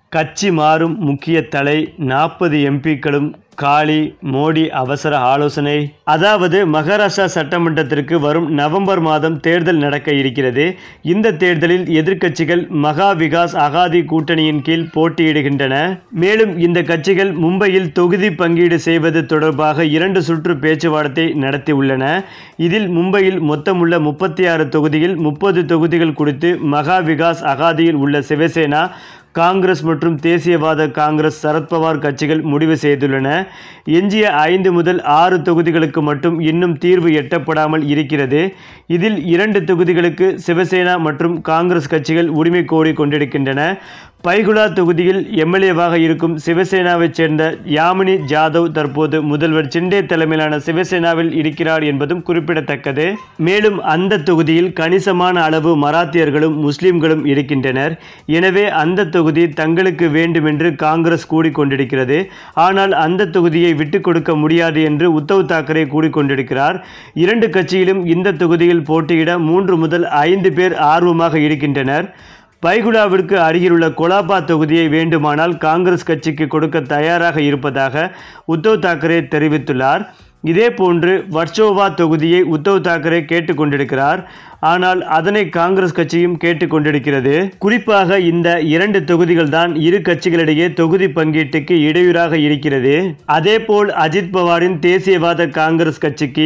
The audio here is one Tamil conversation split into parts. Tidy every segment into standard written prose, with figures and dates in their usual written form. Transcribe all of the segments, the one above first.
கட்சி மாறும் முக்கிய தலை 40 எம்பிக்களும் காலி. மோடி அவசர ஆலோசனை. அதாவது மகாராஷ்டிரா சட்டமன்றத்திற்கு வரும் நவம்பர் மாதம் தேர்தல் நடக்க இருக்கிறது. இந்த தேர்தலில் எதிர்க்கட்சிகள் மகா விகாஸ் அகாதி கூட்டணியின் கீழ் போட்டியிடுகின்றன. மேலும் இந்த கட்சிகள் மும்பையில் தொகுதி பங்கீடு செய்வது தொடர்பாக 2 சுற்று பேச்சுவார்த்தை நடத்தியுள்ளன. இதில் மும்பையில் மொத்தமுள்ள 36 தொகுதியில் 30 தொகுதிகள் குறித்து மகா விகாஸ் அகாதியில் உள்ள சிவசேனா, காங்கிரஸ் மற்றும் தேசியவாத காங்கிரஸ், சரத்பவார் கட்சிகள் முடிவு செய்துள்ளன. எஞ்சிய 5 முதல் 6 தொகுதிகளுக்கு மட்டும் இன்னும் தீர்வு எட்டப்படாமல் இருக்கிறது. இதில் 2 தொகுதிகளுக்கு சிவசேனா மற்றும் காங்கிரஸ் கட்சிகள் உரிமை கோரி கொண்டிருக்கின்றன. பைகுலா தொகுதியில் எம்எல்ஏவாக இருக்கும் சிவசேனாவைச் சேர்ந்த யாமினி ஜாதவ் தற்போது முதல்வர் சிண்டே தலைமையிலான சிவசேனாவில் இருக்கிறார் என்பதும் குறிப்பிடத்தக்கது. மேலும் அந்த தொகுதியில் கணிசமான அளவு மராத்தியர்களும் முஸ்லிம்களும் இருக்கின்றனர். எனவே அந்த தொகுதி தங்களுக்கு வேண்டுமென்று காங்கிரஸ் கூறிக்கொண்டிருக்கிறது. ஆனால் அந்த தொகுதியை விட்டுக் கொடுக்க முடியாது என்று உத்தவ் தாக்கரே கூறிக்கொண்டிருக்கிறார். 2 கட்சியிலும் இந்த தொகுதியில் போட்டியிட 3 முதல் 5 பேர் ஆர்வமாக இருக்கின்றனர். பைகுலாவிற்கு அருகிலுள்ள கொலாபா தொகுதியை வேண்டுமானால் காங்கிரஸ் கட்சிக்கு கொடுக்க தயாராக இருப்பதாக உத்தவ் தாக்கரே தெரிவித்துள்ளார். இதேபோன்று வர்சோவா தொகுதியை உத்தவ் தாக்கரே கேட்டுக்கொண்டிருக்கிறார். ஆனால் அதனை காங்கிரஸ் கட்சியும் கேட்டுக்கொண்டிருக்கிறது. குறிப்பாக இந்த 2 தொகுதிகள் தான் இரு கட்சிகளிடையே தொகுதி பங்கீட்டுக்கு இடையூறாக இருக்கிறது. அதேபோல் அஜித் பவாரின் தேசியவாத காங்கிரஸ் கட்சிக்கு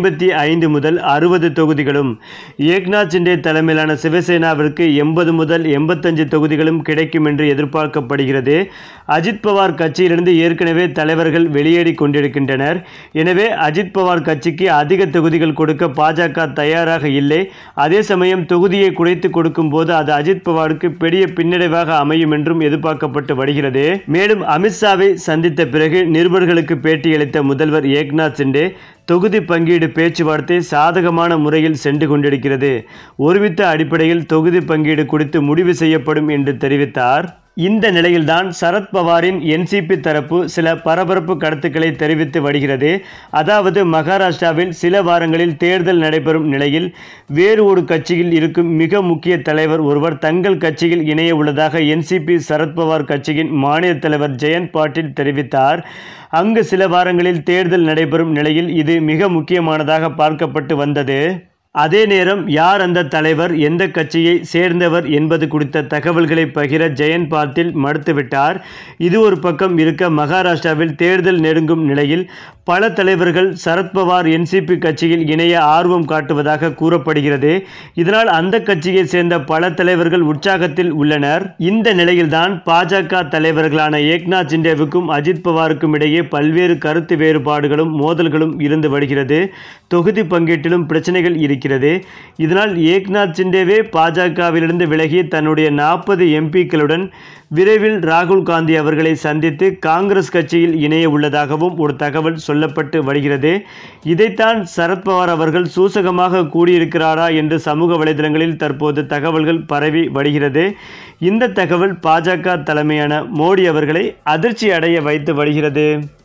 55 முதல் 60 தொகுதிகளும், ஏக்நாத் சிண்டே தலைமையிலான சிவசேனாவிற்கு 80 முதல் 85 தொகுதிகளும் கிடைக்கும் என்று எதிர்பார்க்கப்படுகிறது. அஜித் பவார் கட்சியிலிருந்து ஏற்கனவே தலைவர்கள் வெளியேறி கொண்டிருக்கின்றனர். எனவே அஜித் பவார் கட்சிக்கு அதிக தொகுதிகள் கொடுக்க பாஜக தயாராக இல்லை. அதே சமயம் தொகுதியை குறைத்து கொடுக்கும் போது அது அஜித் பவாருக்கு பெரிய பின்னடைவாக அமையும் என்றும் எதிர்பார்க்கப்பட்டு வருகிறது. மேலும் அமித்ஷாவை சந்தித்த பிறகு நிருபர்களுக்கு பேட்டியளித்த முதல்வர் ஏக்நாத் சிண்டே, தொகுதி பங்கீடு பேச்சுவார்த்தை சாதகமான முறையில் சென்று கொண்டிருக்கிறது. ஒருமித்த அடிப்படையில் தொகுதி பங்கீடு குறித்து முடிவு செய்யப்படும் என்று தெரிவித்தார். இந்த நிலையில்தான் சரத்பவாரின் என்சிபி தரப்பு சில பரபரப்பு கருத்துக்களை தெரிவித்து வருகிறது. அதாவது மகாராஷ்டிராவில் சில வாரங்களில் தேர்தல் நடைபெறும் நிலையில் வேறு ஒரு கட்சியில் இருக்கும் மிக முக்கிய தலைவர் ஒருவர் தங்கள் கட்சியில் இணைய உள்ளதாக என்சிபி சரத்பவார் கட்சியின் மாநில தலைவர் ஜெயந்த் பாட்டீல் தெரிவித்தார். அங்கு சில வாரங்களில் தேர்தல் நடைபெறும் நிலையில் இது மிக முக்கியமானதாக பார்க்கப்பட்டு வந்தது. அதே நேரம் யார் அந்த தலைவர், எந்த கட்சியை சேர்ந்தவர் என்பது குறித்த தகவல்களை பகிர ஜெயந்த் பாட்டீல் மறுத்துவிட்டார். இது ஒரு பக்கம் இருக்க, மகாராஷ்டிராவில் தேர்தல் நெருங்கும் நிலையில் பல தலைவர்கள் சரத்பவார் என்சிபி கட்சியில் இணைய ஆர்வம் காட்டுவதாக கூறப்படுகிறது. இதனால் அந்த கட்சியை சேர்ந்த பல தலைவர்கள் உற்சாகத்தில் உள்ளனர். இந்த நிலையில்தான் பாஜக தலைவர்களான ஏக்நாத் சிண்டேவுக்கும் அஜித் பவாருக்கும் இடையே பல்வேறு கருத்து வேறுபாடுகளும் மோதல்களும் இருந்து வருகிறது. தொகுதி பங்கீட்டிலும் பிரச்சனைகள் இருக்கிறது. இதனால் ஏக்நாத் சிண்டேவே பாஜகவிலிருந்து விலகி தன்னுடைய 40 எம்பிக்களுடன் விரைவில் ராகுல் காந்தி அவர்களை சந்தித்து காங்கிரஸ் கட்சியில் இணைய உள்ளதாகவும் ஒரு தகவல் சொல்லப்பட்டு வருகிறது. இதைத்தான் சரத்பவார் அவர்கள் சூசகமாக கூறியிருக்கிறாரா என்று சமூக வலைதளங்களில் தற்போது தகவல்கள் பரவி வருகிறது. இந்த தகவல் பாஜக தலைமையான மோடி அவர்களை அதிர்ச்சி அடைய வைத்து வருகிறது.